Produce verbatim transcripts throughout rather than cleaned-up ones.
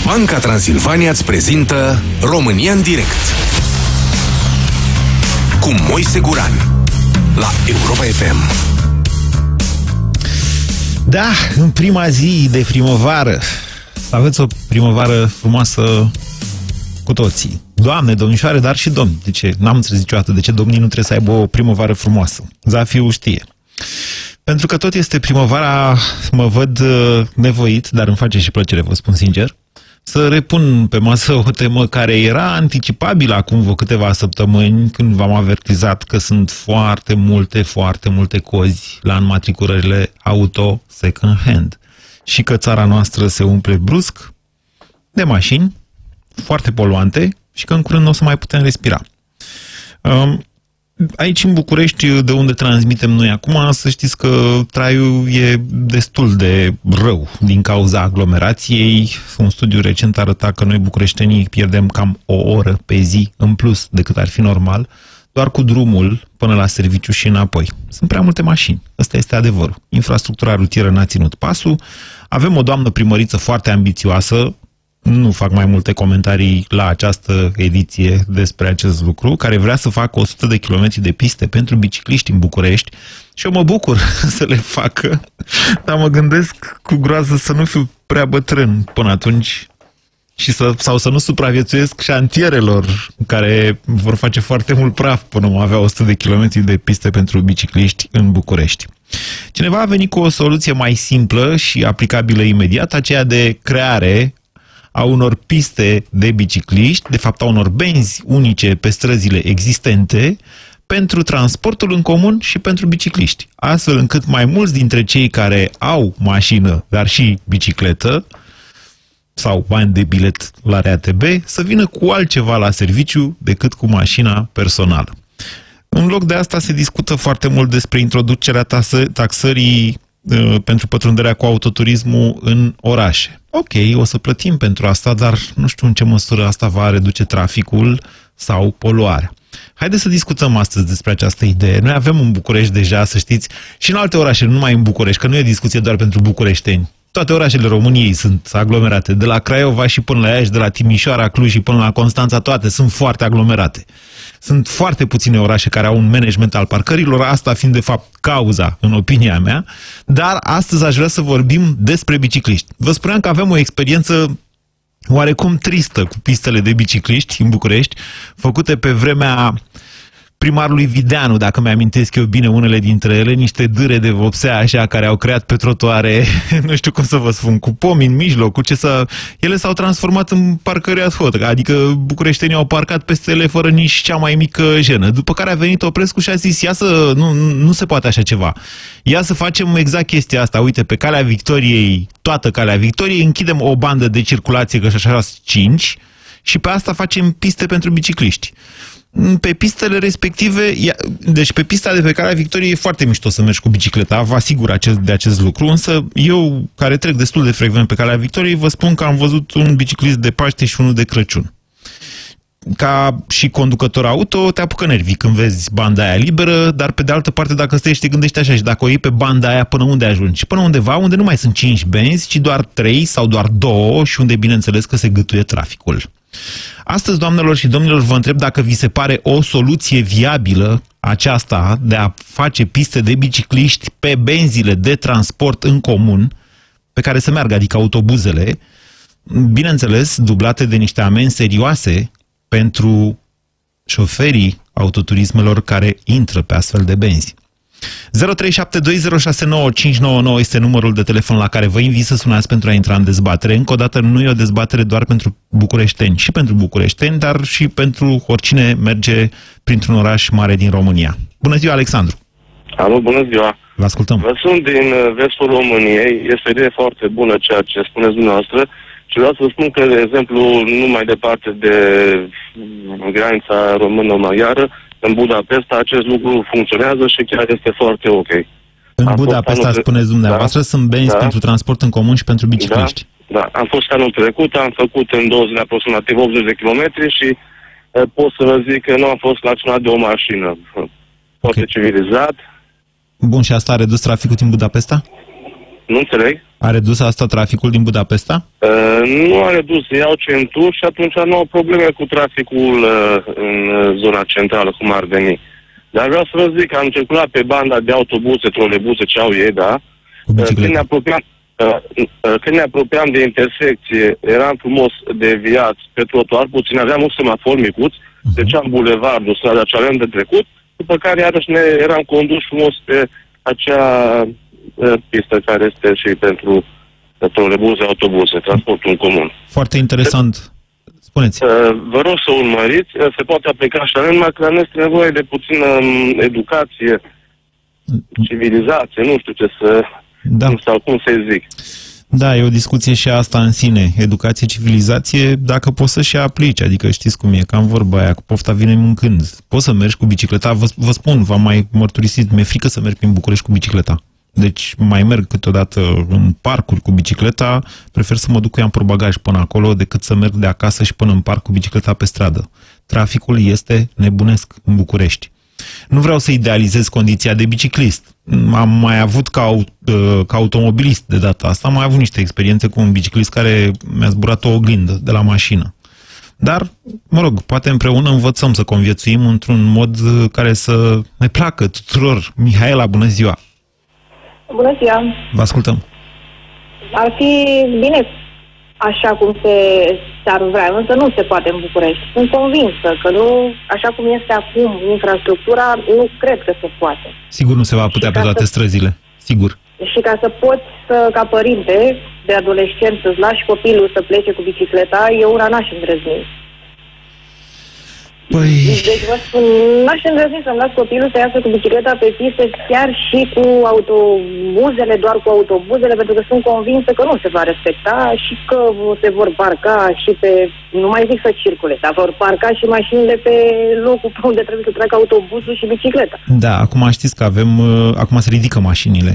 Banca Transilvania îți prezintă România în direct cu Moise Guran la Europa F M. Da, în prima zi de primăvară. Să aveți o primăvară frumoasă cu toții. Doamne, domnișoare, dar și domni. De ce? N-am înțeles niciodată de ce domnii nu trebuie să aibă o primăvară frumoasă. Zafiu știe. Pentru că tot este primăvara, mă văd nevoit, dar îmi face și plăcere, vă spun sincer, să repun pe masă o temă care era anticipabilă acum vreo câteva săptămâni, când v-am avertizat că sunt foarte multe, foarte multe cozi la înmatriculările auto second hand și că țara noastră se umple brusc de mașini foarte poluante și că în curând nu o să mai putem respira. Aici în București, de unde transmitem noi acum, să știți că traiul e destul de rău din cauza aglomerației. Un studiu recent arăta că noi bucureștenii pierdem cam o oră pe zi în plus decât ar fi normal, doar cu drumul până la serviciu și înapoi. Sunt prea multe mașini. Ăsta este adevărul. Infrastructura rutieră n-a ținut pasul. Avem o doamnă primăriță foarte ambițioasă. Nu fac mai multe comentarii la această ediție despre acest lucru, care vrea să facă o sută de kilometri de piste pentru bicicliști în București și eu mă bucur să le facă, dar mă gândesc cu groază să nu fiu prea bătrân până atunci și să, sau să nu supraviețuiesc șantierelor care vor face foarte mult praf până mă avea o sută de kilometri de piste pentru bicicliști în București. Cineva a venit cu o soluție mai simplă și aplicabilă imediat, aceea de creare a unor piste de bicicliști, de fapt a unor benzi unice pe străzile existente, pentru transportul în comun și pentru bicicliști. Astfel încât mai mulți dintre cei care au mașină, dar și bicicletă, sau bani de bilet la R A T B, să vină cu altceva la serviciu decât cu mașina personală. În loc de asta se discută foarte mult despre introducerea taxării pentru pătrunderea cu autoturismul în orașe. Ok, o să plătim pentru asta, dar nu știu în ce măsură asta va reduce traficul sau poluarea. Haideți să discutăm astăzi despre această idee. Noi avem în București deja, să știți, și în alte orașe, nu numai în București, că nu e discuție doar pentru bucureșteni. Toate orașele României sunt aglomerate, de la Craiova și până la Iași, de la Timișoara, Cluj și până la Constanța, toate sunt foarte aglomerate. Sunt foarte puține orașe care au un management al parcărilor, asta fiind de fapt cauza, în opinia mea, dar astăzi aș vrea să vorbim despre bicicliști. Vă spuneam că avem o experiență oarecum tristă cu pistele de bicicliști în București, făcute pe vremea primarului Videanu, dacă mi-amintesc eu bine unele dintre ele, niște dâre de vopsea așa care au creat pe trotuare, nu știu cum să vă spun, cu pomi în mijloc, cu ce să... Ele s-au transformat în parcări ad hoc, adică bucureștenii au parcat peste ele fără nici cea mai mică jenă. După care a venit Oprescu și a zis, ia să... Nu, nu se poate așa ceva. Ia să facem exact chestia asta. Uite, pe Calea Victoriei, toată Calea Victoriei, închidem o bandă de circulație, că așa sunt cinci, și pe asta facem piste pentru bicicliști. Pe pistele respective, deci pe pista de pe Calea Victoriei e foarte mișto să mergi cu bicicleta, vă asigur acest, de acest lucru, însă eu, care trec destul de frecvent pe Calea Victoriei, vă spun că am văzut un biciclist de Paște și unul de Crăciun. Ca și conducător auto, te apucă nervii când vezi banda aia liberă, dar pe de altă parte, dacă stai și te gândești așa, și dacă o iei pe banda aia, până unde ajungi? Până undeva unde nu mai sunt cinci benzi, ci doar trei sau doar două și unde, bineînțeles, că se gâtuie traficul. Astăzi, doamnelor și domnilor, vă întreb dacă vi se pare o soluție viabilă aceasta de a face piste de bicicliști pe benzile de transport în comun, pe care să meargă, adică autobuzele, bineînțeles, dublate de niște amenzi serioase pentru șoferii autoturismelor care intră pe astfel de benzi. zero trei șapte doi zero șase nouă cinci nouă nouă este numărul de telefon la care vă invit să sunați pentru a intra în dezbatere. Încă o dată, nu e o dezbatere doar pentru bucureșteni, și pentru bucureșteni, dar și pentru oricine merge printr-un oraș mare din România. Bună ziua, Alexandru! Alo, bună ziua! Vă ascultăm! Vă sunt din vestul României, este o idee foarte bună ceea ce spuneți dumneavoastră și vreau să spun că, de exemplu, nu mai departe de granița română-maghiară, în Budapesta acest lucru funcționează și chiar este foarte ok. În Budapesta, spuneți dumneavoastră, da, sunt benzi da, pentru transport în comun și pentru bicicliști. Da, da, am fost anul trecut, am făcut în două zile aproximativ optzeci de kilometri și e, pot să vă zic că nu am fost laționat de o mașină. Foarte okay. Civilizat. Bun, și asta a redus traficul din Budapesta? Nu înțeleg. A redus asta traficul din Budapesta? Uh, nu a redus, iau centuri și atunci nu au probleme cu traficul uh, în zona centrală, cum ar veni. Dar vreau să vă zic că am circulat pe banda de autobuze, trolebuse, ce au ei, da? Uh, când, ne apropiam, uh, uh, când ne apropiam de intersecție, eram frumos deviați pe trotuar, puțin, aveam un semafor micuț, uh-huh. Treceam bulevardul, strada ce aveam de trecut, după care iarăși ne eram conduși frumos pe acea uh, pistă care este și pentru trolebuze, autobuze, transportul în comun. Foarte interesant. Spuneți. Uh, vă rog să urmăriți, uh, se poate aplica și la noi, numai că nu este nevoie de puțină um, educație, civilizație, nu știu ce să... Da. Nu sau cum să zic. Da, e o discuție și asta în sine. Educație, civilizație, dacă poți să și aplici. Adică știți cum e, cam vorba aia, cu pofta vine mâncând. Poți să mergi cu bicicleta, vă, vă spun, v-am mai mărturisit, mi-e frică să merg prin București cu bicicleta. Deci mai merg câteodată în parcuri cu bicicleta, prefer să mă duc cu ea în portbagaj până acolo decât să merg de acasă și până în parc cu bicicleta pe stradă. Traficul este nebunesc în București. Nu vreau să idealizez condiția de biciclist. Am mai avut ca, ca automobilist de data asta, am mai avut niște experiențe cu un biciclist care mi-a zburat o oglindă de la mașină. Dar, mă rog, poate împreună învățăm să conviețuim într-un mod care să ne placă tuturor. Mihaela, bună ziua! Bună ziua! Vă ascultăm! Ar fi bine așa cum se, s-ar vrea, însă nu se poate în București. Sunt convinsă că nu, așa cum este acum infrastructura, nu cred că se poate. Sigur nu se va putea pe toate să, străzile, sigur. Și ca să poți, să, ca părinte de adolescent, să-ți lași copilul să plece cu bicicleta, eu una n-aș îndrăzni. Păi... Deci vă spun, n-aș îndrăzni să-mi las copilul să iasă cu bicicleta pe pistă, chiar și cu autobuzele, doar cu autobuzele, pentru că sunt convinsă că nu se va respecta și că se vor parca și pe, nu mai zic să circule, dar vor parca și mașinile pe locul pe unde trebuie să treacă autobuzul și bicicleta. Da, acum știți că avem, acum se ridică mașinile.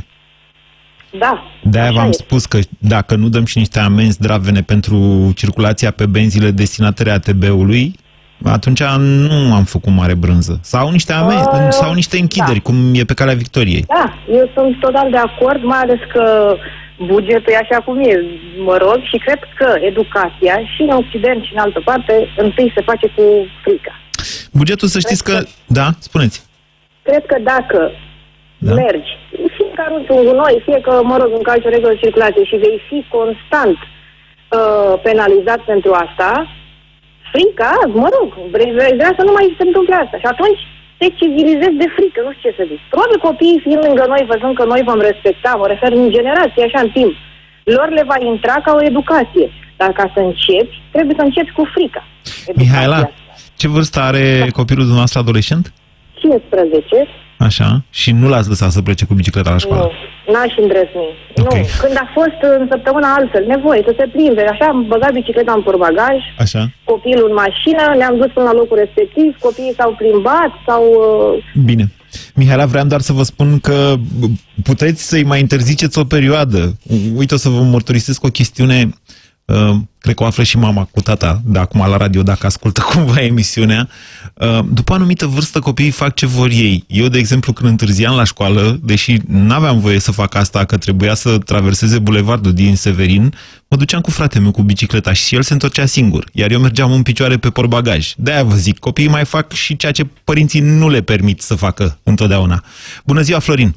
Da. De-aia v-am e. spus că dacă nu dăm și niște amenzi dravene pentru circulația pe benzile destinatare A T B-ului, atunci nu am făcut mare brânză. Sau niște, ame- uh, sau niște închideri, da. Cum e pe calea Victoriei. Da, eu sunt total de acord, mai ales că bugetul e așa cum e, mă rog, și cred că educația și în Occident și în altă parte întâi se face cu frica. Bugetul, să știți că... că... Da, spuneți. Cred că dacă da. mergi, fie că arunci un gunoi, fie că, mă rog, încalci o regulă de circulație și vei fi constant uh, penalizat pentru asta, frica, mă rog, vrea să nu mai se întâmple asta. Și atunci te civilizezi de frică, nu știu ce să zic. Probabil copiii fiind lângă noi, văzând că noi vom respecta, mă refer în generație, așa în timp, lor le va intra ca o educație. Dar ca să începi, trebuie să începi cu frica. Mihaela, ce vârstă are da. copilul dumneavoastră adolescent? cincisprezece. Așa. Și nu l-ați lăsat să plece cu bicicleta la școală? Nu, n-aș îndrăzni. Okay. Nu. Când a fost în săptămâna altfel, nevoie să se plimbe. Așa am băgat bicicleta în portbagaj, Așa. Copilul în mașină, ne-am dus până la locul respectiv, copiii s-au plimbat, s-au... Bine. Mihaela, vreau doar să vă spun că puteți să-i mai interziceți o perioadă. Uite, o să vă mărturisesc o chestiune... Uh, cred că o află și mama cu tata de acum la radio, dacă ascultă cumva emisiunea. Uh, după o anumită vârstă, copiii fac ce vor ei. Eu, de exemplu, când întârziam la școală, deși n-aveam voie să fac asta, că trebuia să traverseze bulevardul din Severin, mă duceam cu fratele meu cu bicicleta și el se întorcea singur, iar eu mergeam în picioare pe portbagaj. De-aia vă zic, copiii mai fac și ceea ce părinții nu le permit să facă întotdeauna. Bună ziua, Florin!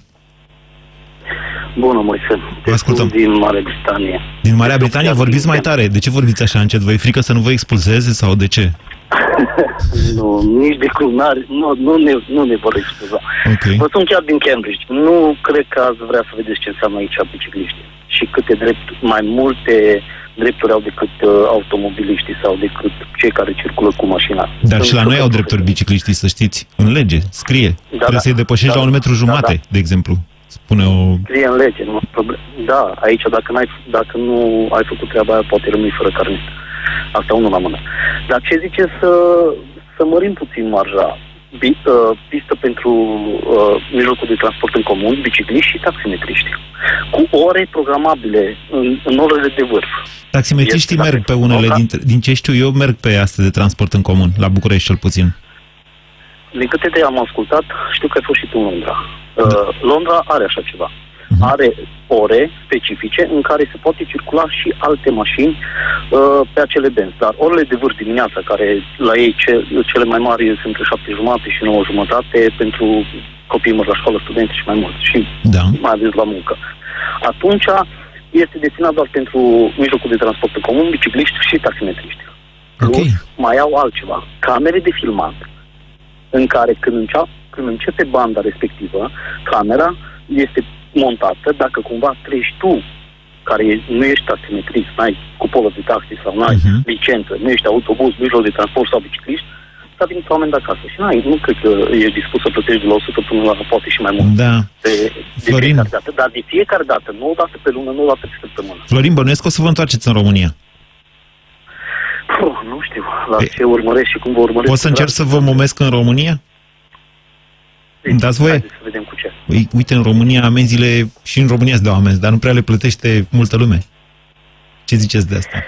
Bună, Moise. Vă ascultăm. Din Marea Britanie. Din Marea Britanie? Vorbiți mai tare. De ce vorbiți așa încet? Vă e frică să nu vă expulzeze sau de ce? Nu, nici de cum. Nu, nu, ne, nu ne vor expulza. Okay. Vă sunt chiar din Cambridge. Nu cred că ați vrea să vedeți ce înseamnă aici bicicliștii. Și câte drept, mai multe drepturi au decât uh, automobiliștii sau decât cei care circulă cu mașina. Dar sunt și la noi au drepturi bicicliștii, să știți. În lege, scrie. Da, Trebuie da, să-i depășești da, la un metru jumate, da, da. de exemplu. Spune o... Scrie în lege, nu problem. Da, aici dacă, n-ai, dacă nu ai făcut treaba aia, poate rămâi fără carnet. Asta unul la mână. Dar ce zice să, să mărim puțin marja? Bi, uh, pistă pentru uh, mijlocul de transport în comun, bicicliști și taximetriști. Cu ore programabile în, în orele de vârf. Taximetriștii merg pe unele dintre... Din ce știu eu, merg pe astea de transport în comun, la București cel puțin. Din câte de am ascultat, știu că ai fost și tu în Londra. Uh, Londra are așa ceva. Uh-huh. are ore specifice în care se poate circula și alte mașini uh, pe acele benzi. Dar orele de vârf dimineața, care la ei ce, cele mai mari sunt între șapte jumate și nouă jumătate pentru copiii mări la școală, studenți și mai mulți, și da. mai ales la muncă. Atunci este destinat doar pentru mijlocul de transport comun, bicicliști și taximetriști. Okay. Plus, mai au altceva. Camere de filmat în care când, încea, când începe banda respectivă, camera este montată, dacă cumva treci tu, care nu ești taximetrist, n-ai cupolă de taxi sau n-ai uh-huh. licență, nu ești autobuz, mijloc de transport sau bicicliști, s-a venit oameni de acasă. Și n-ai, nu cred că ești dispus să plătești de la o sută până la poate și mai mult. Da. De, de Florin. fiecare dată. Dar de fiecare dată, nu o dată pe lună, nu o dată pe săptămână. Florin, bănuiesc că o să vă întoarceți în România. Puh, nu știu la e... ce urmăresc și cum vă urmăresc. O să încerc să vă momesc în România? Îmi dați voie? Să vedem cu ce. Uite, în România amenziile, și în România se dau amenzi, dar nu prea le plătește multă lume. Ce ziceți de asta?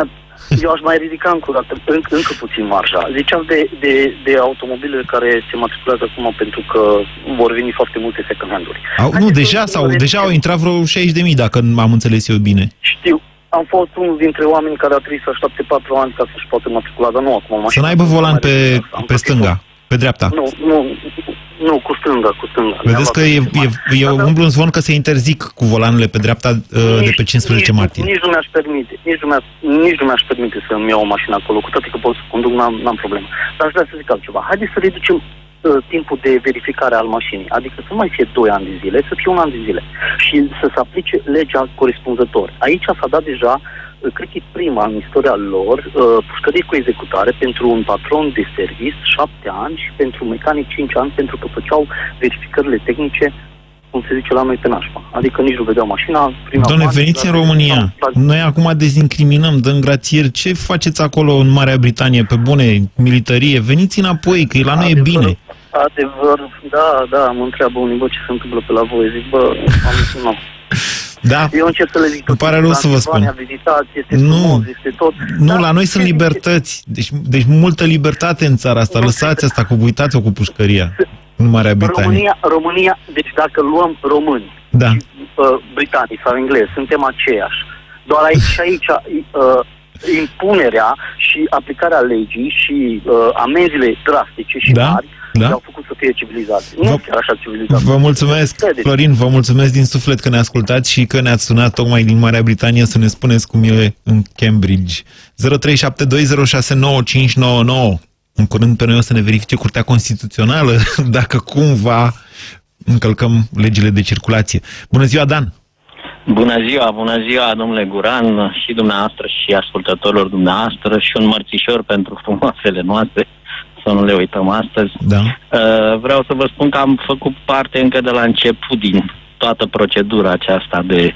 Eu aș mai ridica încă o dată, încă, încă puțin marja. Ziceam de, de, de automobile care se matriculează acum pentru că vor veni foarte multe second hand-uri. Au, nu, deja, sau, deja au intrat vreo șaizeci de mii, dacă am înțeles eu bine. Știu. Am fost unul dintre oameni care a trebuit să aștepte patru ani ca să-și poată matricula, dar nu acum. Să n-aibă volan pe, pe stânga, pe dreapta. Nu, nu, nu, cu stânga, cu stânga. Vedeți că e, e, e umblu un zvon că se interzic cu volanele pe dreapta nici, de pe cincisprezece martie. Nici nu mi-aș permite, nici nu mi-aș, nici nu mi-aș permite să-mi iau o mașină acolo, cu toate că pot să conduc, n-am, n-am problemă. Dar aș vrea să zic altceva. Haideți să reducem uh, timpul de verificare al mașinii, adică să nu mai fie doi ani de zile, să fie un an de zile și să se aplice legea corespunzător. Aici s-a dat deja, cred că e prima în istoria lor, pușcărie cu executare pentru un patron de serviciu șapte ani și pentru mecanic cinci ani, pentru că făceau verificările tehnice, cum se zice la noi, pe nașpa. Adică nici nu vedeau mașina. Doamne, veniți în România. Noi acum dezincriminăm, dăm grațieri. Ce faceți acolo în Marea Britanie? Pe bune, militarie? Veniți înapoi, că la noi e bine. Adevăr, da, da, mă întreabă unii, bă, ce se întâmplă pe la voi. Zic, bă, am zis, nu. Da. Eu încerc să le zic îmi pare rău să vă spun. Vizitați, este nu, frumos, este tot. Nu, dar la noi sunt libertăți. Deci, deci multă libertate în țara asta. Lăsați asta, cu uitați-o cu pușcăria în Marea Britanie. România, România, deci dacă luăm români, da. și, uh, britanici sau englezi, suntem aceiași. Doar aici, aici uh, impunerea și aplicarea legii și uh, amenziile drastice și da? mari Da? au făcut să fie civilizați. Nu vă, chiar așa civilizați. Vă mulțumesc, Florin, vă mulțumesc din suflet că ne ascultați și că ne-ați sunat tocmai din Marea Britanie să ne spuneți cum e în Cambridge. zero trei șapte doi zero șase nouă cinci nouă nouă. În curând pe noi o să ne verifice Curtea Constituțională dacă cumva încălcăm legile de circulație. Bună ziua, Dan! Bună ziua, bună ziua, domnule Guran, și dumneavoastră și ascultătorilor dumneavoastră, și un mărțișor pentru frumoasele noastre, să nu le uităm astăzi. Da. Uh, vreau să vă spun că am făcut parte încă de la început din toată procedura aceasta de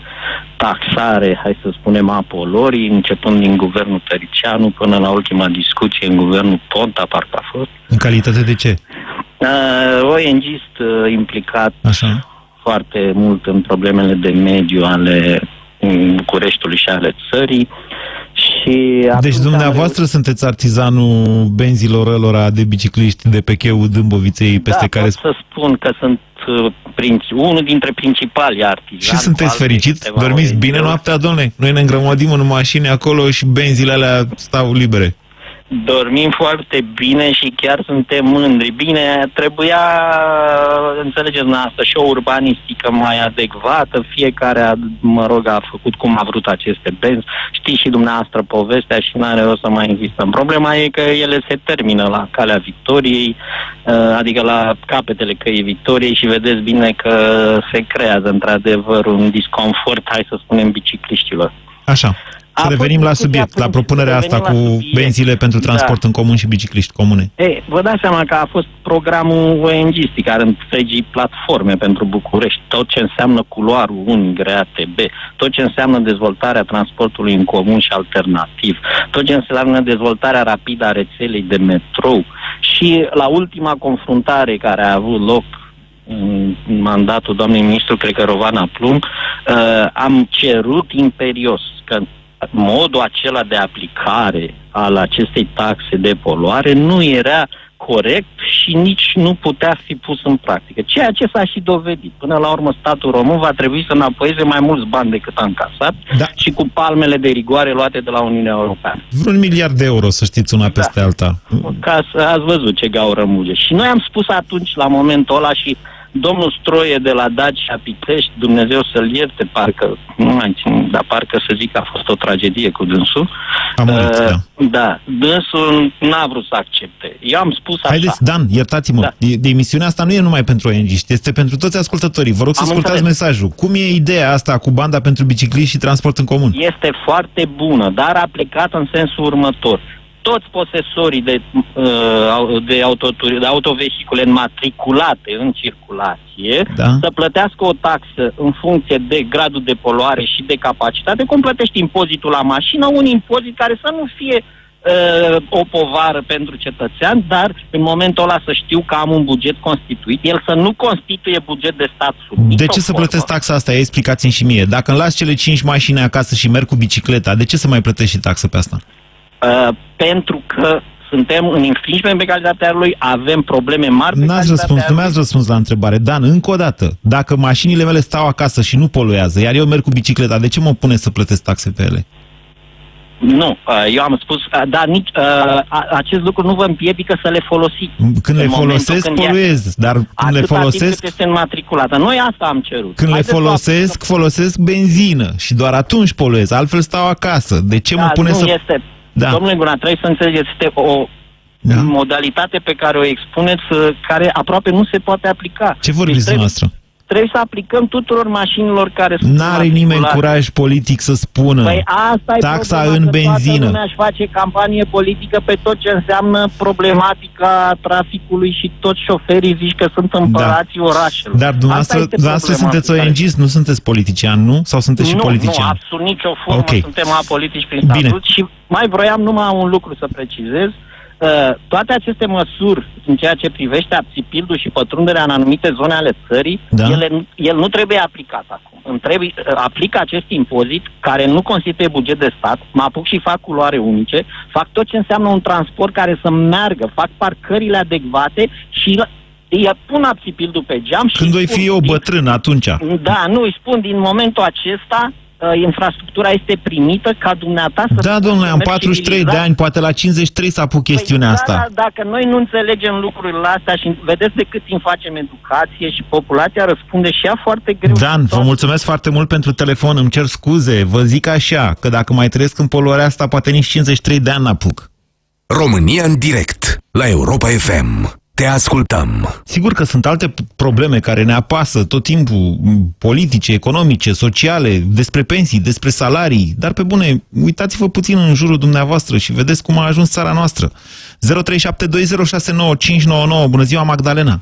taxare, hai să spunem, a poluării, începând din guvernul Tăricianu până la ultima discuție în guvernul Ponta, parcă a fost. În calitate de ce? Uh, O N G-ist uh, implicat Așa. foarte mult în problemele de mediu ale Bucureștiului și ale țării. Și deci dumneavoastră am... sunteți artizanul benzilor ălora de bicicliști de pe cheiul Dâmboviței, peste da, care... Da, pot să spun că sunt uh, prinț, unul dintre principalii artizani. Și sunteți fericiți? Dormiți bine noaptea, domnule? Noi ne îngrămădim în mașini acolo și benzile alea stau libere. Dormim foarte bine și chiar suntem mândri. Bine, trebuia, înțelegeți dumneavoastră, și o urbanistică mai adecvată. Fiecare, a, mă rog, a făcut cum a vrut aceste benzi. Știți și dumneavoastră povestea și n-are rost să mai insistăm. Problema e că ele se termină la Calea Victoriei, adică la capetele Căii Victoriei, și vedeți bine că se creează într-adevăr un disconfort, hai să spunem, bicicliștilor. Așa. Să revenim la subiect, la propunerea asta cu benzile pentru transport da. în comun și bicicliști comune. Ei, vă dați seama că a fost programul O N G-istic, care întregii platforme pentru București, tot ce înseamnă culoarul unu A T B, tot ce înseamnă dezvoltarea transportului în comun și alternativ, tot ce înseamnă dezvoltarea rapidă a rețelei de metrou. Și la ultima confruntare care a avut loc în mandatul doamnei ministru, cred că Rovana Plumb, uh, am cerut imperios că modul acela de aplicare al acestei taxe de poluare nu era corect și nici nu putea fi pus în practică. Ceea ce s-a și dovedit. Până la urmă, statul român va trebui să înapoieze mai mulți bani decât a încasat, da, și cu palmele de rigoare luate de la Uniunea Europeană. Vreun miliard de euro, să știți, una peste, da, alta. Ca să ați văzut ce gaură muge. Și noi am spus atunci, la momentul ăla, și domnul Stroie de la Dacia Pitești, Dumnezeu să-l ierte, parcă, nu mai țin, dar parcă să zic că a fost o tragedie cu dânsul. Am murit, uh, da. Da, dânsul n-a vrut să accepte. Eu am spus așa. Haideți, Dan, iertați-mă, da, de, de emisiunea asta nu e numai pentru O N G-ști, este pentru toți ascultătorii. Vă rog să am ascultați înțeles mesajul. Cum e ideea asta cu banda pentru bicicliști și transport în comun? Este foarte bună, dar a plecat în sensul următor. Toți posesorii de, uh, de, autoturi, de autovehicule înmatriculate în circulație, da, să plătească o taxă în funcție de gradul de poluare și de capacitate, cum plătești impozitul la mașină, un impozit care să nu fie uh, o povară pentru cetățean, dar în momentul ăla să știu că am un buget constituit, el să nu constituie buget de stat sub nicio De ce să formă. plătesc taxa asta? Explicați-mi și mie. Dacă îmi las cele cinci mașini acasă și merg cu bicicleta, de ce să mai plătesc și taxă pe asta? Uh, pentru că suntem în infringement pe calitatea lui, avem probleme mari pe N-ați răspuns, nu mi-ați răspuns la întrebare. Dan, încă o dată, dacă mașinile mele stau acasă și nu poluează, iar eu merg cu bicicleta, de ce mă pune să plătesc taxe pe ele? Nu, eu am spus, dar nici, acest lucru nu vă împiedică să le folosiți. Când le folosesc, poluez, dar când le folosesc... este înmatriculată. Noi asta am cerut. Când le folosesc, folosesc benzină și doar atunci poluez, altfel stau acasă. De ce mă pune să... Este... Da. Domnule Guna, trebuie să înțelegeți, este o, da, modalitate pe care o expuneți, care aproape nu se poate aplica. Ce vorbiți deci dumneavoastră? Trebuie să aplicăm tuturor mașinilor care sunt... N-are nimeni curaj politic să spună păi asta taxa e în benzină. Toată lumea își face campanie politică pe tot ce înseamnă problematica traficului și toți șoferii zici că sunt împărații, da, orașelor. Dar dumneavoastră, dumneavoastră sunteți O N G, nu sunteți politician, nu? Sau sunteți nu, și politician? Nu, absolut nicio formă, okay, suntem apolitici prin statut. Bine. Și mai vroiam numai un lucru să precizez. Uh, toate aceste măsuri în ceea ce privește abțipildul și pătrunderea în anumite zone ale țării, da, ele, el nu trebuie aplicat acum. Îmi trebuie, uh, aplică acest impozit care nu constituie buget de stat, mă apuc și fac culoare unice, fac tot ce înseamnă un transport care să meargă, fac parcările adecvate și îi pun abțipildul pe geam. Când voi fi eu bătrân atunci? Da, nu, îi spun din momentul acesta... Uh, infrastructura este primită ca dumneata să... Da, domnule, am patruzeci și trei de ani, poate la cincizeci și trei s-a pus chestiunea păi, asta. Da, dacă noi nu înțelegem lucrurile astea și vedeți de cât timp facem educație și populația răspunde și ea foarte greu. Dan, vă mulțumesc foarte mult pentru telefon, îmi cer scuze, vă zic așa, că dacă mai trăiesc în poluarea asta, poate nici cincizeci și trei de ani n-apuc. România în direct, la Europa F M. Te ascultăm. Sigur că sunt alte probleme care ne apasă tot timpul, politice, economice, sociale, despre pensii, despre salarii, dar pe bune, uitați-vă puțin în jurul dumneavoastră și vedeți cum a ajuns țara noastră. zero trei șapte doi zero șase nouă cinci nouă nouă. Bună ziua, Magdalena!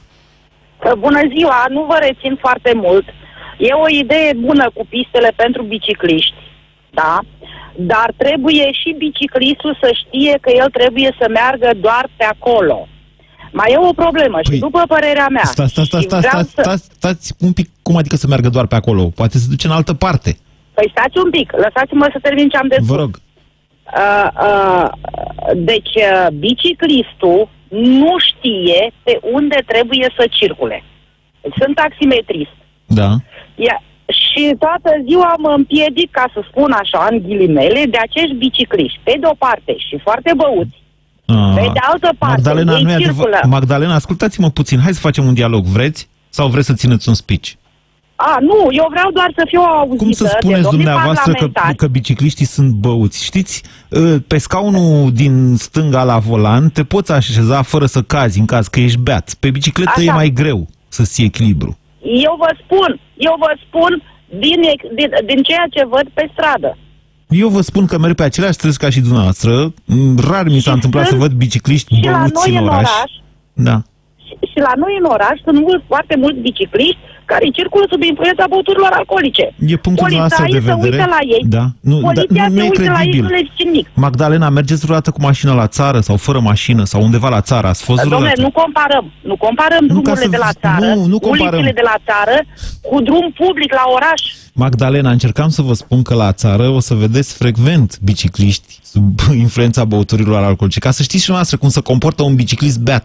Bună ziua, nu vă rețin foarte mult. E o idee bună cu pistele pentru bicicliști, da? Dar trebuie și biciclistul să știe că el trebuie să meargă doar pe acolo. Mai e o problemă păi, și după părerea mea... Stați, stați, stați, stați, stați, să... stați, stați un pic, cum adică să meargă doar pe acolo? Poate se duce în altă parte. Păi stați un pic, lăsați-mă să termin ce am de spus. Vă rog. Uh, uh, deci, uh, biciclistul nu știe pe unde trebuie să circule. Deci, sunt taximetrist. Da. Ia, și toată ziua mă împiedic, ca să spun așa, în ghilimele, de acești bicicliști. Pe de o parte și foarte băuți. A, pe de altă parte, Magdalena, ei nu circulă. Magdalena, ascultați-mă puțin, hai să facem un dialog, vreți? Sau vreți să țineți un speech? A, nu, eu vreau doar să fiu auzită. Cum să spuneți dumneavoastră că, că bicicliștii sunt băuți? Știți, pe scaunul din stânga la volan te poți așeza fără să cazi în caz că ești beat. Pe bicicletă așa e mai greu să ții echilibru. Eu vă spun, eu vă spun din, din, din ceea ce văd pe stradă. Eu vă spun că merg pe aceleași străzi ca și dumneavoastră. Rar mi s-a întâmplat să văd bicicliști băuți în oraș. oraș. Da. Și, și la noi în oraș sunt mulți, foarte mulți bicicliști care circulă sub influența băuturilor alcoolice. E punctul noastră de vedere. Poliția se uită la ei. Da. Nu, Poliția da, nu, se nu uită e la ei, nu le zice nimic. Magdalena, mergeți vreodată cu mașină la țară sau fără mașină sau undeva la țară? Ați fost vreodată? Dom'le, nu comparăm. Nu comparăm nu drumurile să... de la țară, nu, nu ulițele de la țară cu drum public la oraș. Magdalena, încercam să vă spun că la țară o să vedeți frecvent bicicliști sub influența băuturilor alcoolice. Ca să știți și noastră cum se comportă un biciclist beat.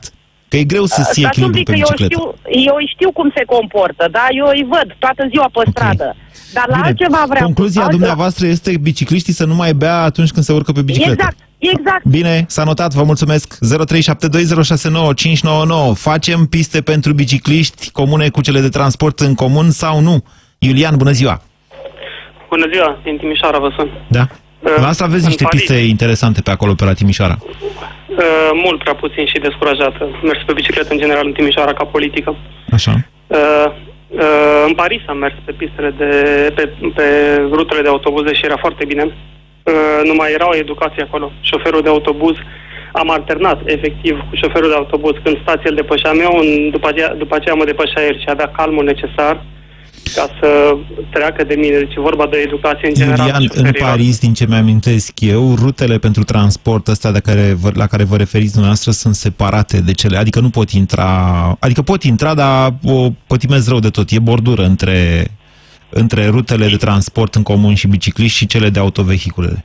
Că e greu să ții echilibru pe bicicletă. Eu știu, eu știu cum se comportă, da? Eu îi văd toată ziua pe stradă. Okay. Dar la Bine. altceva vreau... Concluzia altă... dumneavoastră este bicicliștii să nu mai bea atunci când se urcă pe bicicletă. Exact, exact. Bine, s-a notat, vă mulțumesc. zero trei șapte doi zero șase nouă cinci nouă nouă. Facem piste pentru bicicliști comune cu cele de transport în comun sau nu? Iulian, bună ziua! Bună ziua, din Timișoara vă sun. Da. La asta aveți niște Paris. piste interesante pe acolo, pe la Timișoara. Uh, mult prea puțin și descurajată. Mers pe bicicletă în general în Timișoara ca politică. Așa. Uh, uh, în Paris am mers pe pistele de, pe, pe rutele de autobuze și era foarte bine. Uh, numai era o educație acolo. Șoferul de autobuz, am alternat efectiv cu șoferul de autobuz. Când stația îl depășeam eu, în, după, aceea, după aceea mă depășea el și avea calmul necesar ca să treacă de mine. Deci e vorba de educație în general. Iulian, în Paris, din ce mi-amintesc eu, rutele pentru transport ăsta de care vă, la care vă referiți dumneavoastră sunt separate de cele, adică nu pot intra, adică pot intra, dar o pătimesc rău de tot. E bordură între, între rutele de transport în comun și bicicliști și cele de autovehicule.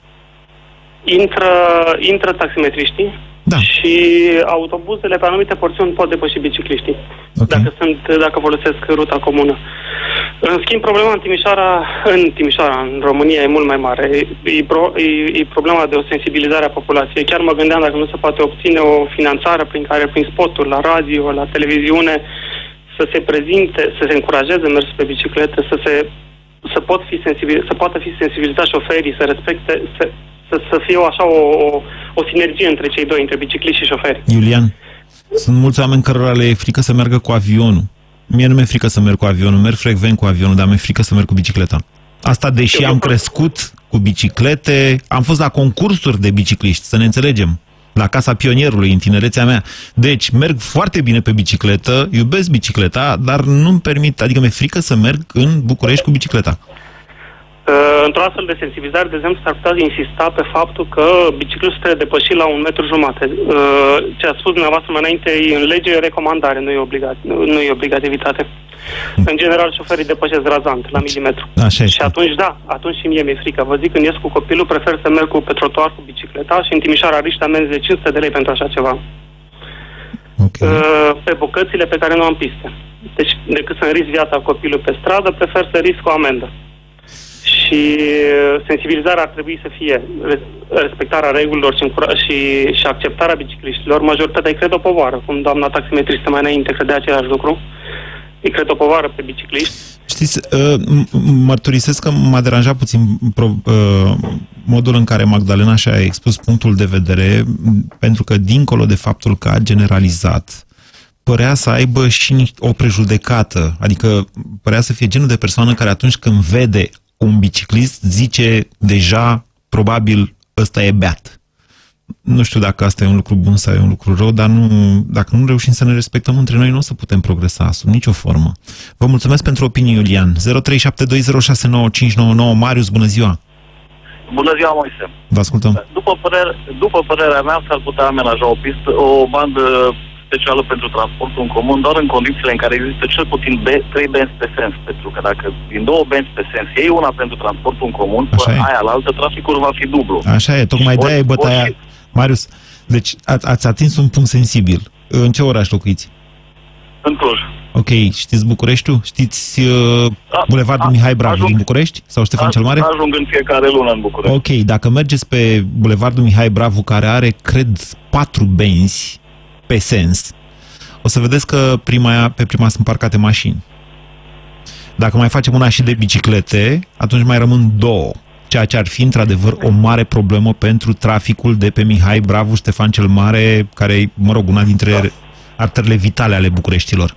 Intră, intră taximetriștii da. și autobuzele pe anumite porțiuni pot depăși bicicliștii, okay. dacă, sunt, dacă folosesc ruta comună. În schimb, problema în Timișoara, în Timișoara, în România, e mult mai mare. E, e, e, e problema de o sensibilizare a populației. Chiar mă gândeam dacă nu se poate obține o finanțare prin care, prin spoturi, la radio, la televiziune, să se prezinte, să se încurajeze mersul pe bicicletă, să se să pot fi sensibil, să poată fi sensibilizați șoferii, să respecte, să, să, să fie o, așa o, o, o sinergie între cei doi, între bicicliști și șoferi. Iulian, sunt mulți oameni cărora le e frică să meargă cu avionul. Mie nu mi-e frică să merg cu avionul, merg frecvent cu avionul, dar mi-e frică să merg cu bicicleta. Asta deși Eu am crescut cu biciclete, am fost la concursuri de bicicliști, să ne înțelegem, la Casa Pionierului, în tinerețea mea. Deci, merg foarte bine pe bicicletă, iubesc bicicleta, dar nu-mi permit, adică mi-e frică să merg în București cu bicicleta. Uh, într-o astfel de sensibilizare, de exemplu, s-ar putea insista pe faptul că biciclistul trebuie depășit la un metru jumate. Uh, ce a spus dumneavoastră mai înainte, e în lege recomandare, nu e, obligat, nu e obligativitate. Mm. În general, șoferii depășesc razant, la milimetru. Așa și atunci, da, atunci și mie mi-e frică. Vă zic, când ies cu copilul, prefer să merg cu, pe trotuar cu bicicleta și în Timișoara riști amenzi de cinci sute de lei pentru așa ceva. Okay. Uh, pe bucățile pe care nu am piste. Deci, decât să-mi risc viața copilului pe stradă, prefer să risc o amendă. Și sensibilizarea ar trebui să fie respectarea regulilor și, și, și acceptarea bicicliștilor. Majoritatea îi cred o povară, cum doamna taximetristă mai înainte credea același lucru. Îi cred o povară pe bicicliști. Știți, mărturisesc că m-a deranjat puțin modul în care Magdalena și-a expus punctul de vedere, pentru că dincolo de faptul că a generalizat, părea să aibă și o prejudecată, adică părea să fie genul de persoană care atunci când vede un biciclist zice deja, probabil, ăsta e beat. Nu știu dacă asta e un lucru bun sau e un lucru rău, dar nu, dacă nu reușim să ne respectăm între noi, nu o să putem progresa sub nicio formă. Vă mulțumesc pentru opinii, Iulian. zero trei șapte doi zero șase nouă cinci nouă nouă. Marius, bună ziua! Bună ziua, Moise! Vă ascultăm. După, părere, după părerea mea, s-ar putea amenaja o pistă, o bandă specială pentru transportul în comun, doar în condițiile în care există cel puțin trei benzi pe sens, pentru că dacă din două benzi pe sens iei una pentru transportul în comun, pe aia la altă traficul va fi dublu. Așa e, tocmai de-aia e bătaia. Ori... Marius, deci a, ați atins un punct sensibil. În ce oraș locuiți? În Cluj. Ok, știți Bucureștiul? Știți uh, a, Bulevardul a, Mihai Bravu ajung, din București? Sau Ștefan a, cel Mare? Ajung în fiecare lună în București. Ok, dacă mergeți pe Bulevardul Mihai Bravu, care are, cred, patru benzi pe sens, o să vedeți că prima, pe prima sunt parcate mașini. Dacă mai facem una și de biciclete, atunci mai rămân două. Ceea ce ar fi, într-adevăr, o mare problemă pentru traficul de pe Mihai Bravu, Ștefan cel Mare, care e, mă rog, una dintre da. arterele vitale ale bucureștilor.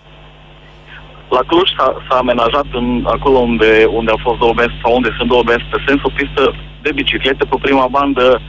La Cluj s-a amenajat în, acolo unde, unde au fost două benzi sau unde sunt două benzi pe sens, o pistă de biciclete pe prima bandă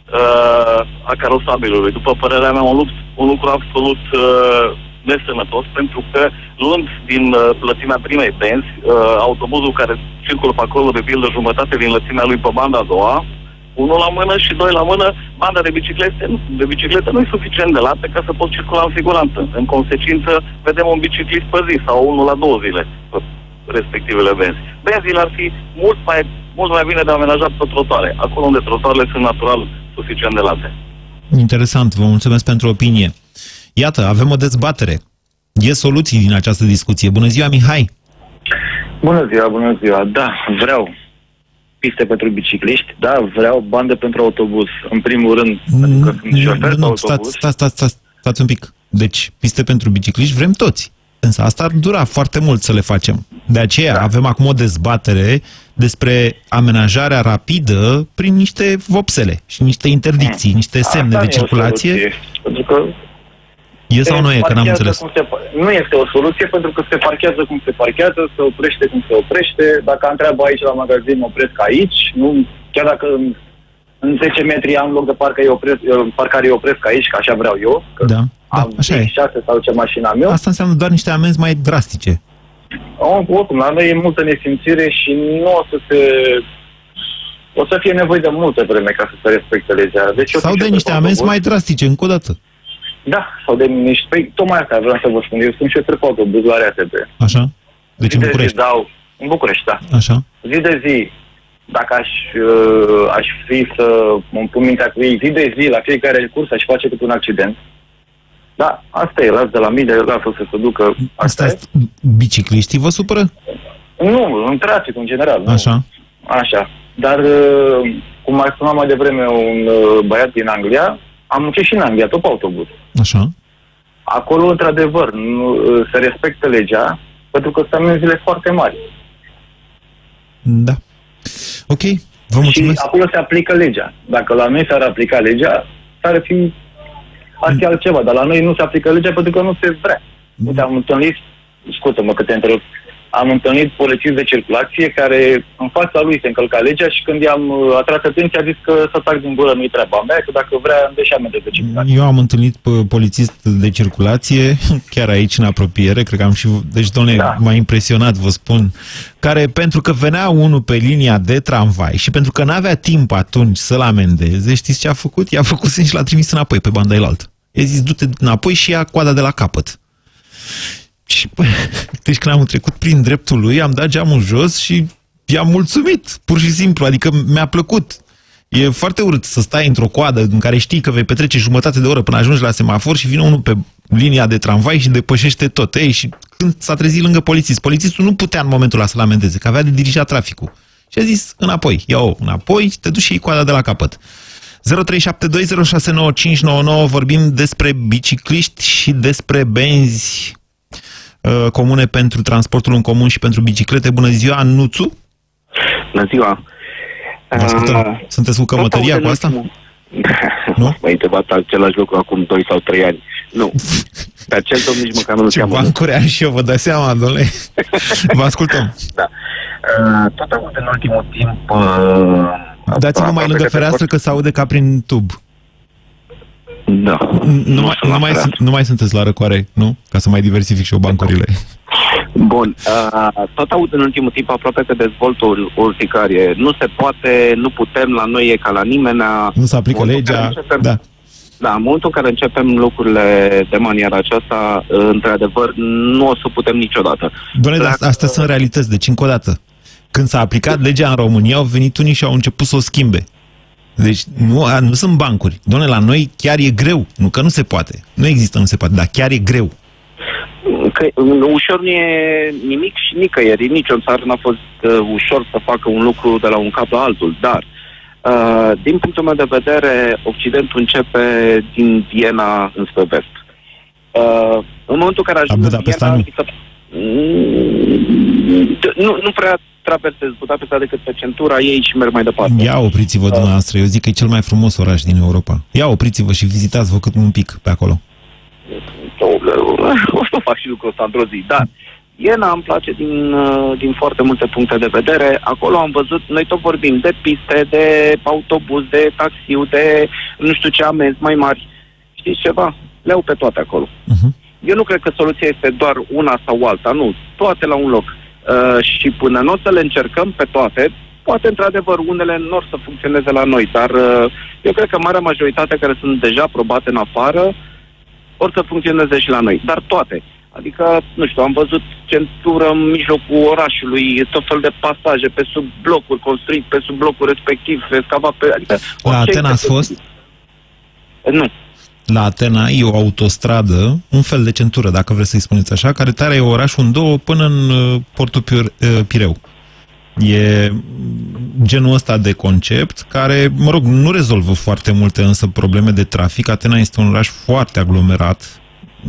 uh, a carosabilului. După părerea mea, un lucru, un lucru absolut uh, nesănătos, pentru că luând din uh, lățimea primei benzi, uh, autobuzul care circulă pe acolo, de pildă jumătate din lățimea lui pe banda a doua, unul la mână și doi la mână, banda de biciclete, de biciclete nu e suficient de lată ca să pot circula în siguranță. În consecință, vedem un biciclist pe zi sau unul la două zile pe respectivele benzi. Benzile ar fi mult mai, mult mai bine de amenajat pe trotuare, acolo unde trotuarele sunt natural suficient de late. Interesant, vă mulțumesc pentru opinie. Iată, avem o dezbatere. E soluții din această discuție. Bună ziua, Mihai! Bună ziua, bună ziua. Da, vreau piste pentru bicicliști, da, vreau bandă pentru autobuz. În primul rând, pentru că sunt șofer pe autobuz. Stați, stați, stați, stați, stați un pic. Deci, piste pentru bicicliști vrem toți. Însă asta ar dura foarte mult să le facem. De aceea da. avem acum o dezbatere despre amenajarea rapidă prin niște vopsele și niște interdicții, niște semne asta de circulație. Pentru că e sau nu e, că n-am înțeles. Se, nu este o soluție, pentru că se parchează cum se parchează, se oprește cum se oprește. Dacă am treabă aici la magazin, mă opresc aici. Nu, chiar dacă în, în zece metri am loc de parcă eu opresc, parcare eu opresc aici, că așa vreau eu. Că da, da, am așa e. șase sau ce mașina am eu. Asta înseamnă doar niște amenzi mai drastice. O, oricum, la noi e multă nesimțire și nu o să se... O să fie nevoie de multă vreme ca să se respecte legea. Deci, sau de niște amenzi mai drastice, încă o dată. Da, sau de niște... Păi, tocmai asta vreau să vă spun. Eu sunt șofer pe autobuz la R A T B. Așa? Deci în București. De zi dau... În București, da. Așa. Zi de zi, dacă aș, uh, aș fi să mă pun mintea cu ei, zi de zi, la fiecare curs aș face câte un accident. Da, asta e, las de la mine, lasă să se ducă. Asta, asta e. Bicicliștii vă supără? Nu, în trafic, în general. Nu. Așa. Așa. Dar, cum mai spunea mai devreme un băiat din Anglia, am muncit și în Anglia, tot pe autobuz. Așa. Acolo, într-adevăr, nu, se respectă legea, pentru că sunt amenziile foarte mari. Da. Ok, vă mulțumesc. Și acolo se aplică legea. Dacă la noi s-ar aplica legea, s-ar fi... ar fi altceva, dar la noi nu se aplică legea pentru că nu se vrea. Uite, am întâlnit, scută-mă că te întreb, am întâlnit polițist de circulație care în fața lui se încălca legea și când i-am atras atenția a zis că să tac din gură, nu-i treaba mea, că dacă vrea îmi deși amende de circulație. Eu am întâlnit polițist de circulație, chiar aici în apropiere, cred că am și... Deci, domnule, da. m-a impresionat, vă spun, care pentru că venea unul pe linia de tramvai și pentru că n-avea timp atunci să-l amendeze, știți ce a făcut? I-a făcut și l-a trimis înapoi pe banda elaltă. I-a zis, du-te înapoi și ia coada de la capăt. Și, bă, deci când am trecut prin dreptul lui, am dat geamul jos și i-am mulțumit, pur și simplu, adică mi-a plăcut. E foarte urât să stai într-o coadă în care știi că vei petrece jumătate de oră până ajungi la semafor și vine unul pe linia de tramvai și depășește tot. Ei, și când s-a trezit lângă polițist, polițistul nu putea în momentul ăla să-l amendeze, că avea de dirijat traficul. Și a zis, înapoi, ia-o înapoi, te duci și iei coada de la capăt. zero trei șapte doi zero șase nouă cinci nouă nouă, vorbim despre bicicliști și despre benzi uh, comune pentru transportul în comun și pentru biciclete. Bună ziua, Nuțu! Bună ziua! Uh, Sunteți cu cămătăria cu asta? Nu? M-ai întrebat același lucru acum doi sau trei ani. Nu. Pe acel domn nici măcar nu-l cheamă. Ce bancuri am și eu, vă dați seama, domnule? Vă ascultăm. Da. Uh, tot avut în ultimul timp... Uh, Dați-vă mai lângă fereastră că se aude ca prin tub. Da. Nu, nu, mai, nu, mai, nu mai sunteți la răcoare, nu? Ca să mai diversific și eu bancurile. Bun. Uh, tot aud în ultimul timp aproape că dezvoltă urticarie. Nu se poate, nu putem, la noi e ca la nimeni. Nu se aplică legea, începem, da. Da, în momentul în care începem lucrurile de maniera aceasta, într-adevăr, nu o să putem niciodată. Doamne, dar astea sunt realități, deci încă o dată. Când s-a aplicat legea în România, au venit unii și au început să o schimbe. Deci nu, nu sunt bancuri. Doamne, la noi chiar e greu. Nu că nu se poate. Nu există, nu se poate, dar chiar e greu. Că, ușor nu e nimic și nicăieri. Nici o țară n-a fost uh, ușor să facă un lucru de la un cap la altul. Dar, uh, din punctul meu de vedere, Occidentul începe din Viena înspre vest. Uh, în momentul în care ajunge în Viena... Adică, nu, nu prea traversez Budapesta decât pe centura ei și merg mai departe. Ia opriți-vă dumneavoastră, eu zic că e cel mai frumos oraș din Europa. Ia opriți-vă și vizitați-vă cât un pic pe acolo. O să fac și lucrul ăsta într-o zi, dar Viena îmi place din, din foarte multe puncte de vedere. Acolo am văzut, noi tot vorbim de piste, de autobuz, de taxiu, de nu știu ce amenzi mai mari. Știți ceva? Le au pe toate acolo. Uh-huh. Eu nu cred că soluția este doar una sau alta, nu. Toate la un loc. Uh, și până nu o să le încercăm pe toate, poate într-adevăr unele nu or să funcționeze la noi, dar uh, eu cred că marea majoritate care sunt deja aprobate în afară or să funcționeze și la noi. Dar toate. Adică, nu știu, am văzut centură în mijlocul orașului, tot fel de pasaje pe sub blocuri, construit pe sub blocul respectiv, excavat pe... Adică, la Atena ați fost? Nu. La Atena e o autostradă, un fel de centură, dacă vreți să-i spuneți așa, care tare orașul în două până în portul Pireu. E genul ăsta de concept care, mă rog, nu rezolvă foarte multe însă probleme de trafic. Atena este un oraș foarte aglomerat.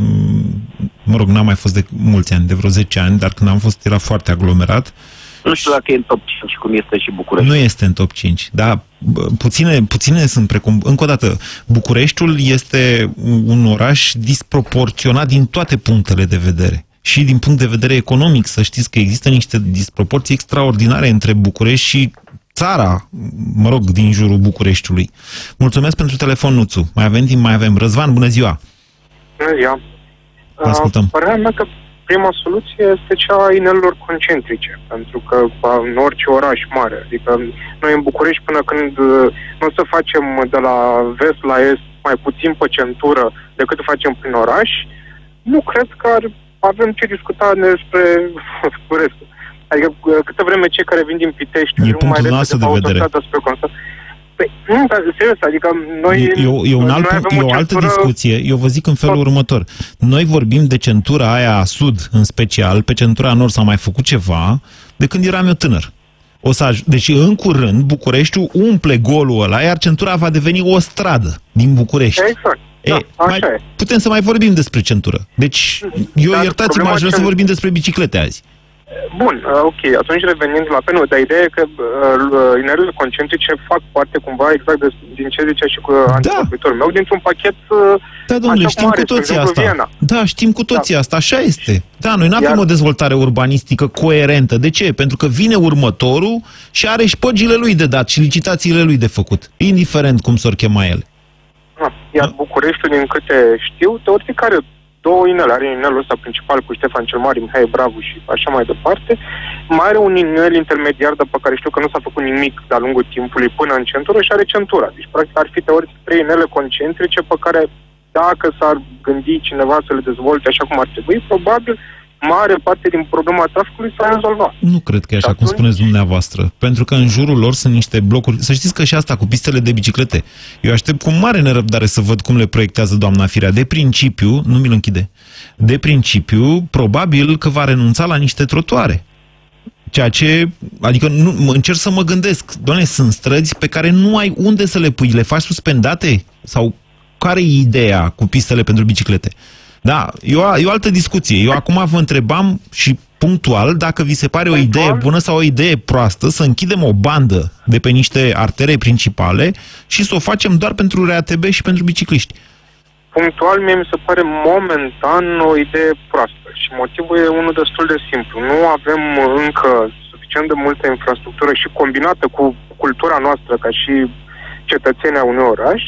Mă rog, n-am mai fost de mulți ani, de vreo zece ani, dar când am fost era foarte aglomerat. Nu știu dacă e în top cinci, cum este și București. Nu este în top cinci, dar puține, puține sunt precum... Încă o dată, Bucureștiul este un oraș disproporționat din toate punctele de vedere. Și din punct de vedere economic, să știți că există niște disproporții extraordinare între București și țara, mă rog, din jurul Bucureștiului. Mulțumesc pentru telefon, Nuțu. Mai avem timp, mai avem. Răzvan, bună ziua! Bună ziua! Ascultăm. Uh, părerea mea că prima soluție este cea a inelelor concentrice, pentru că în orice oraș mare, adică noi în București până când nu o să facem de la vest la est mai puțin pe centură decât facem prin oraș, nu cred că ar, avem ce discuta despre restul. Adică câtă vreme cei care vin din Pitești e punctul nostru de vedere. Spre Constant, păi, nu, dar serios, adică noi... E, e, o, e, un alt, e o, o altă discuție. Eu vă zic în felul tot. următor. Noi vorbim de centura aia sud, în special, pe centura nord s-a mai făcut ceva de când eram eu tânăr. O să aj- deci, în curând, Bucureștiul umple golul ăla, iar centura va deveni o stradă din București. Exact. E, da, așa mai, e. Putem să mai vorbim despre centură. Deci, eu, dar iertați-mă, aș vrea să vorbim despre biciclete azi. Bun, ok, atunci revenind la penul, dar ideea e că uh, inelele concentrice fac parte cumva exact de, din ce zicea și cu da. antevorbitorul meu, dintr-un pachet uh, da, domnule, așa știm mare, cu toții asta. Viena. Da, știm cu toții da. asta, așa este. Da, noi nu avem Iar... o dezvoltare urbanistică coerentă. De ce? Pentru că vine următorul și are șpăgile lui de dat și licitațiile lui de făcut, indiferent cum s-or chema ele. Ah, iar da. Bucureștiul, din câte știu, teoretic are două inele. Are inelul ăsta principal cu Ștefan cel Mare, Mihai Bravu și așa mai departe. Mai are un inel intermediar de pe care știu că nu s-a făcut nimic de-a lungul timpului până în centură și are centura. Deci, practic, ar fi teoretic trei inele concentrice pe care, dacă s-ar gândi cineva să le dezvolte așa cum ar trebui, probabil mare parte din problema traficului s-a rezolvat. Nu cred că e așa cum spuneți dumneavoastră, pentru că în jurul lor sunt niște blocuri. Să știți că și asta cu pistele de biciclete, eu aștept cu mare nerăbdare să văd cum le proiectează doamna Firea. De principiu, nu mi-l închide, de principiu, probabil că va renunța la niște trotuare. Ceea ce, adică nu, încerc să mă gândesc, doamne, sunt străzi pe care nu ai unde să le pui, le faci suspendate? Sau care e ideea cu pistele pentru biciclete? Da, e o, e o altă discuție. Eu acum vă întrebam și punctual dacă vi se pare o idee bună sau o idee proastă să închidem o bandă de pe niște artere principale și să o facem doar pentru R A T B și pentru bicicliști. Punctual, mie mi se pare momentan o idee proastă și motivul e unul destul de simplu. Nu avem încă suficient de multă infrastructură și combinată cu cultura noastră ca și cetățenii a unui oraș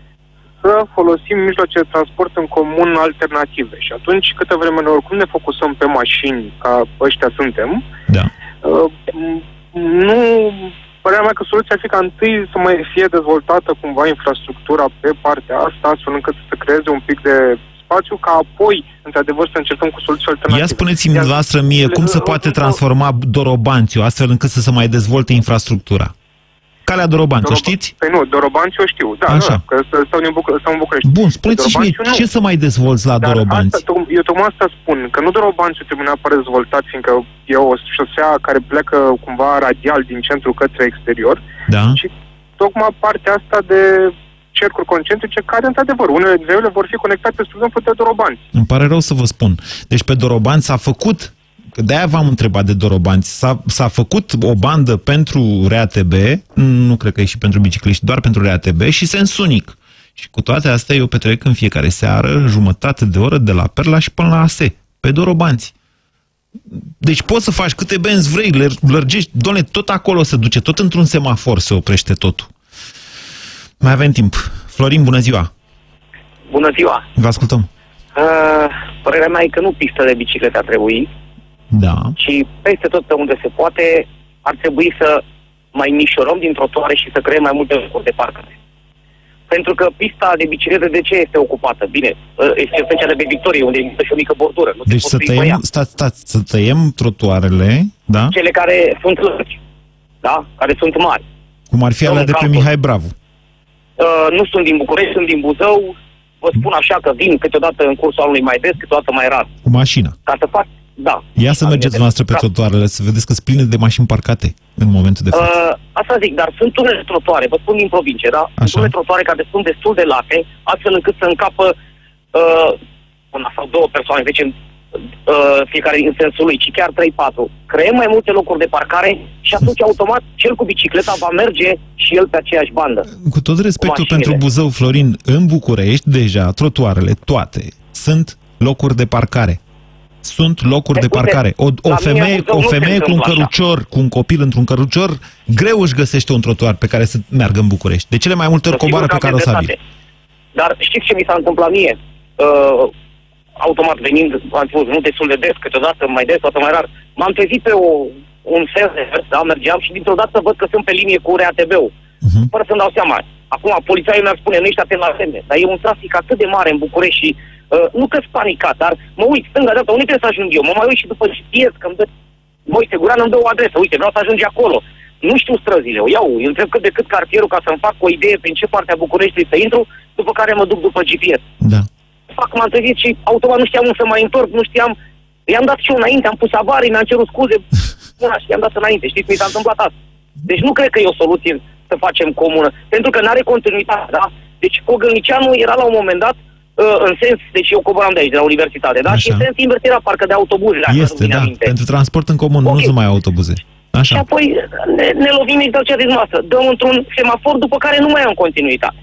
să folosim mijloace de transport în comun alternative. Și atunci, câtă vreme noi oricum ne focusăm pe mașini, ca ăștia suntem, da. uh, nu... Părerea mea că soluția ar fi ca întâi să mai fie dezvoltată cumva infrastructura pe partea asta, astfel încât să creeze un pic de spațiu, ca apoi, într-adevăr, să încercăm cu soluții alternative. Ia spuneți-mi dumneavoastră mie, cum se poate transforma Dorobanțiu, astfel încât să se mai dezvolte infrastructura? Calea Dorobanți, o știți? Păi nu, Dorobanți o știu, da, așa. Da, că stau în, Buc- stau în București. Bun, spuneți-și mie, ce să mai dezvolți la Dar Dorobanți? Asta, eu tocmai asta spun, că nu Dorobanțiul trebuie neapărat dezvoltat, fiindcă e o șosea care plecă cumva radial din centru către exterior, da. Și tocmai partea asta de cercuri concentrice, care, într-adevăr, unele dintre ele vor fi conectate, spre exemplu, de Dorobanți. Îmi pare rău să vă spun. Deci pe Dorobanți s-a făcut, de-aia v-am întrebat de Dorobanți, s-a, s-a făcut o bandă pentru R A T B, nu cred că e și pentru bicicliști, doar pentru R A T B și sens unic. Și cu toate astea eu petrec în fiecare seară jumătate de oră de la Perla și până la A S E, pe Dorobanți. Deci poți să faci câte benzi vrei, le lărgești, doamne, tot acolo se duce, tot într-un semafor se oprește totul. Mai avem timp. Florin, bună ziua! Bună ziua! Vă ascultăm. Uh, părerea mea e că nu pista de biciclete ar trebui, da. ci peste tot pe unde se poate ar trebui să mai mișorăm din trotuare și să creăm mai multe locuri de parcare. Pentru că pista de biciclete de ce este ocupată? Bine, este cea de pe Victorie, unde există și o mică bordură. Nu deci să tăiem, stați, stați, să tăiem trotuarele, da? Cele care sunt lărgi, da? Care sunt mari. Cum ar fi alea de pe Mihai Bravu. Uh, nu sunt din București, sunt din Buzău. Vă spun așa că vin câteodată în cursul anului mai des, câteodată mai rar. Cu mașina. Ca să fac, da. Ia să mergeți noastră pe trotuarele, să vedeți că sunt pline de mașini parcate în momentul de față. Uh, asta zic, dar sunt unele trotuare, vă spun din provincie, da? Sunt unele trotuare care sunt destul de late, astfel încât să încapă uh, una sau două persoane, deci în uh, fiecare în sensul lui, ci chiar trei patru. Creăm mai multe locuri de parcare și atunci automat cel cu bicicleta va merge și el pe aceeași bandă. Cu tot respectul pentru Buzău, Florin, în București, deja, trotuarele, toate, sunt locuri de parcare. Sunt locuri de, de parcare. O, o femeie, o femeie cu un cărucior, așa. cu un copil într-un cărucior, greu își găsește un trotuar pe care să meargă în București. De cele mai multe ori coboară pe carosabil. Dar știți ce mi s-a întâmplat mie? Uh, automat venind, am spus, nu destul de des, câteodată mai des, toată mai rar, m-am trezit pe o, un sens de vers, da, mergeam și dintr-o dată văd că sunt pe linie cu R A T B-ul. Uh-huh. Fără să-mi dau seama. Acum, polițaiul mi-ar spune, nu ești atent la semne, dar e un trafic atât de mare în București și Uh, nu că-s panicat, dar mă uit stânga-dreapta, unde trebuie să ajung eu? Mă mai uit și după G P S, că îmi dă... Moise Guran îmi dă o adresă, uite, vreau să ajungi acolo. Nu știu străzile, o iau, îi întreb cât de cât cartierul ca să-mi fac o idee prin ce parte a Bucureștiului să intru, după care mă duc după G P S. Da. Fac, m-am trezit și automat nu știam unde să mai întorc, nu știam... I-am dat și eu înainte, am pus avarii, mi-am cerut scuze, una și i-am dat înainte, știți, mi s-a întâmplat asta. Deci nu cred că e o soluție să facem comună, pentru că n-are continuitate, da? Deci Cogălnicianu era la un moment dat în sens, deci eu coboram de aici, de la universitate, da? Așa. Și în sens invers era parcă de autobuze. Este, da, aminte. Pentru transport în comun, okay. Nu sunt mai autobuze. Așa. Și apoi ne, ne lovim exact ce a zis noastră. Dăm într-un semafor după care nu mai am continuitate.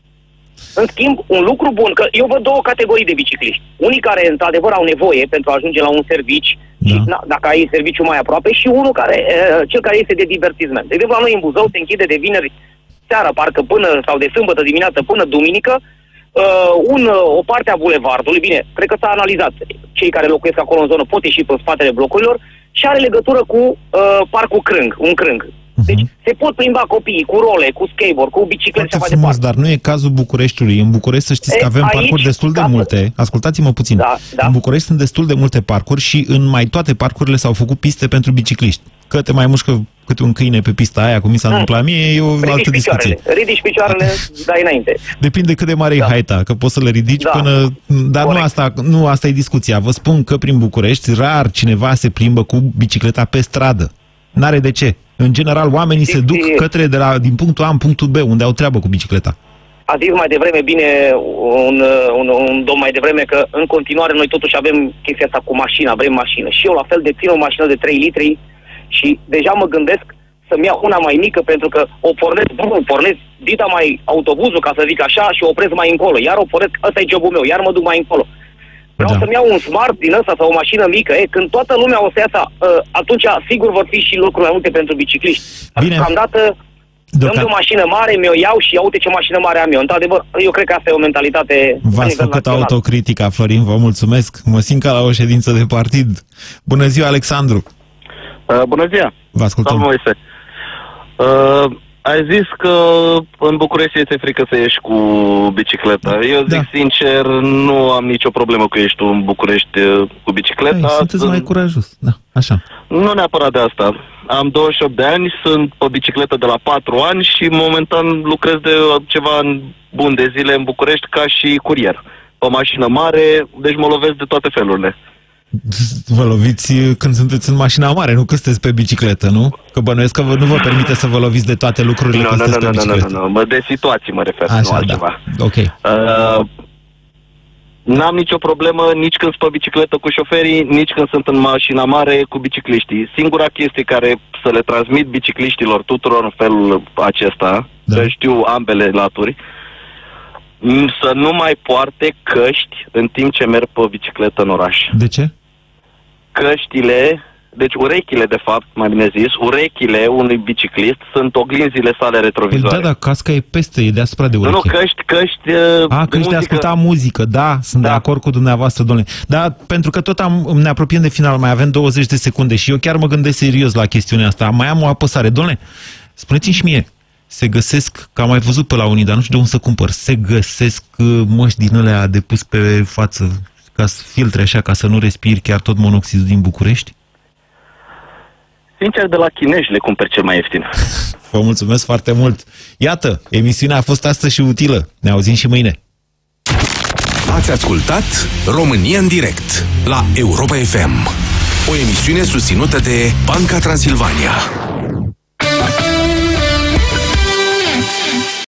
În schimb, un lucru bun, că eu văd două categorii de bicicliști. Unii care, într-adevăr, au nevoie pentru a ajunge la un servici, da. Și, na, dacă ai serviciu mai aproape, și unul care, cel care este de divertisment. De exemplu, la noi în Buzău se închide de vineri seara, parcă până, sau de sâmbătă dimineață până duminică, Uh, un, o parte a bulevardului, bine, cred că s-a analizat, cei care locuiesc acolo în zonă pot ieși pe spatele blocurilor și are legătură cu uh, parcul Crâng, un Crâng. Uh-huh. Deci se pot plimba copiii cu role, cu skateboard, cu biciclete și mai departe. Dar nu e cazul Bucureștiului. În București să știți că avem aici, parcuri destul de multe. Ascultați-mă puțin. Da, da. În București sunt destul de multe parcuri și în mai toate parcurile s-au făcut piste pentru bicicliști. Că te mai mușcă câte un câine pe pista aia, cum mi s-a întâmplat mie, e o ridici altă discuție. Ridici picioarele, dai înainte. Depinde cât de mare da. e haita, că poți să le ridici da. până... Dar nu asta, nu asta e discuția. Vă spun că prin București rar cineva se plimbă cu bicicleta pe stradă. N-are de ce. În general, oamenii se duc către de la, din punctul A în punctul B, unde au treabă cu bicicleta. A zis mai devreme, bine, un, un, un domn mai devreme, că în continuare noi totuși avem chestia asta cu mașina, vrem mașină. Și eu la fel dețin o mașină de trei litri și deja mă gândesc să-mi iau una mai mică, pentru că o pornesc, nu, pornesc dita mai autobuzul, ca să zic așa, și o opresc mai încolo. Iar o pornesc, ăsta e jobul meu, iar mă duc mai încolo. Vreau da. să-mi iau un smart din ăsta sau o mașină mică. E, când toată lumea o să iasă, atunci sigur vor fi și locuri mai multe pentru bicicliști. Bine. Deocamdată dăm de o mașină mare, mi-o iau și iau uite ce mașină mare am eu. Într-adevăr, eu cred că asta e o mentalitate. V-ați făcut autocritica, Florin, vă mulțumesc. Mă simt ca la o ședință de partid. Bună ziua, Alexandru. Uh, bună ziua. Vă ascultăm. Moise. Uh, ai zis că în București este frică să ieși cu bicicleta. Eu zic da. sincer, nu am nicio problemă cu ieși tu în București cu bicicleta. Hai, sunteți sunt... mai curajos. Da, așa. Nu neapărat de asta. Am douăzeci și opt de ani, sunt pe bicicletă de la patru ani și momentan lucrez de ceva bun de zile în București ca și curier. Pe mașină mare, deci mă lovesc de toate felurile. Vă loviți când sunteți în mașina mare, nu când sunteți pe bicicletă, nu? Că bănuiesc că vă, nu vă permite să vă loviți de toate lucrurile no, când no, sunteți no, pe no, bicicletă. Nu, nu, nu, nu, de situații mă refer, așa, nu altceva. Da. Ok. Uh, N-am nicio problemă nici când sunt pe bicicletă cu șoferii, nici când sunt în mașina mare cu bicicliștii. Singura chestie care să le transmit bicicliștilor tuturor în felul acesta, da. Că știu ambele laturi, să nu mai poarte căști în timp ce merg pe bicicletă în oraș. De ce? Căștile, deci urechile de fapt, mai bine zis, urechile unui biciclist sunt oglinzile sale retrovizoare. Păi da, dar casca e peste, e deasupra de ureche. Nu, nu, căști, căști A, căști de asculta muzică, da, sunt da. de acord cu dumneavoastră, domnule. Dar pentru că tot am, ne apropiem de final, mai avem douăzeci de secunde și eu chiar mă gândesc serios la chestiunea asta. Mai am o apăsare. Domnule, spuneți-mi și mie, se găsesc, că am mai văzut pe la unii, dar nu știu de unde să cumpăr, se găsesc măști din alea de pus pe față, ca filtre așa, ca să nu respiri chiar tot monoxidul din București? sincer, de la chinezi le cumperi cel mai ieftin. Vă mulțumesc foarte mult. Iată, emisiunea a fost astăzi și utilă. Ne auzim și mâine. Ați ascultat România în direct la Europa F M, o emisiune susținută de Banca Transilvania.